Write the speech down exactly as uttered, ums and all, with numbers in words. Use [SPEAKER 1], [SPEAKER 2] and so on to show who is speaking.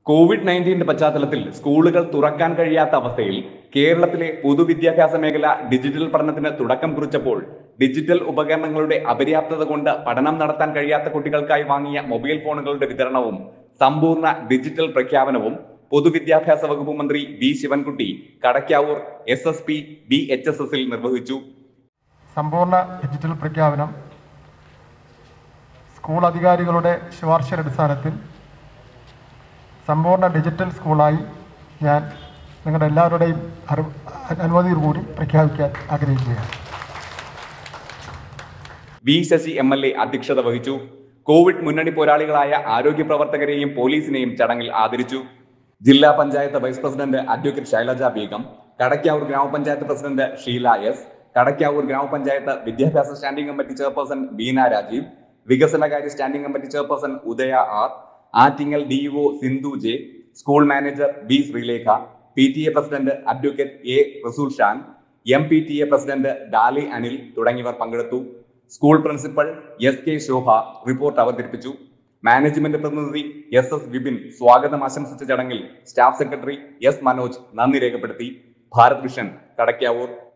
[SPEAKER 1] Covid നയൻറ്റീന്റെ പശ്ചാത്തലത്തിൽ സ്കൂളുകൾ തുറക്കാൻ കഴിയാത്ത അവസ്ഥയിൽ കേരളത്തിലെ പൊതുവിദ്യാഭ്യാസ മേഖല ഡിജിറ്റൽ പഠനത്തിന് തുടക്കം കുറിച്ചപ്പോൾ ഡിജിറ്റൽ ഉപകരണങ്ങളുടെ അപര്യാപ്തത കൊണ്ട് പഠനം നടത്താൻ കഴിയാത്ത കുട്ടികൾക്കായി വാങ്ങിയ മൊബൈൽ ഫോണുകളുടെ വിതരണവും സമ്പൂർണ്ണ ഡിജിറ്റൽ പ്രഖ്യാപനവും പൊതുവിദ്യാഭ്യാസ വകുപ്പ് മന്ത്രി V Sivankutty Kadakkavoor S S P B H S എസിൽ നിർവഹിച്ചു.
[SPEAKER 2] സമ്പൂർണ്ണ ഡിജിറ്റൽ പ്രഖ്യാപനം സ്കൂൾ അധികാരികളുടെ ശുപാർശയടിസ്ഥാനത്തിൽ സമ്പൂർണ്ണ ഡിജിറ്റൽ സ്കൂളായി ഞാൻ നിങ്ങളുടെ എല്ലാവരുടെയും അനുമതിയോടുകൂടി പ്രഖ്യാപിക്കാൻ ആഗ്രഹിക്കുകയാണ്.
[SPEAKER 1] V Sasi M L A അധ്യക്ഷത വഹിച്ചു. കോവിഡ് മുന്നണി പോരാളികളായ ആരോഗ്യ പ്രവർത്തകരെയും പോലീസിനെയും ചടങ്ങിൽ ആദരിച്ചു. ജില്ലാ panchayat vice president advocate Shailaja Beegum, Kadakkavoor ഗ്രാമപഞ്ചായത്ത് പ്രസിഡന്റ് ഷീല എസ്, കടയ്ക്കാവൂർ ഗ്രാമപഞ്ചായത്ത് വിദ്യാഭ്യാസ standing committee chairperson Beena Rajeev, വികസനകാര്യ standing committee chairperson Udaya R, Attingal D O Sindhu J, school manager B Sreelekha, P T A president advocate A Rasool Shan, M P T A president Dali Anil തുടങ്ങിയവർ പങ്കെടുത്തു. School principal S K Shobha report അവതരിപ്പിച്ചു. Management പ്രതിനിധി S S Vipin സ്വാഗതം ആശംസിച്ച ചടങ്ങിൽ staff secretary S Manoj നന്ദി രേഖപ്പെടുത്തി. Bharat vision, Kadakkavoor.